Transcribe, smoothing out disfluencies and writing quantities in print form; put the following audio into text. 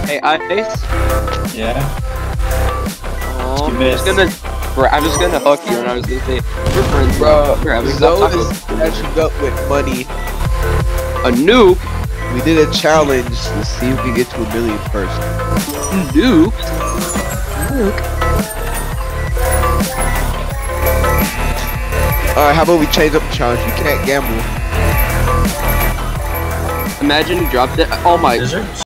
Hey, Ice. Yeah. Oh, I'm just gonna hook you, and I was gonna say we're friends, Bro, We're having Zoe is catching up with money. a nuke. We did a challenge to see if we can get to 1 million first. Nuke. Alright, how about we change up the challenge? You can't gamble. Imagine you dropped it. Oh my. Is there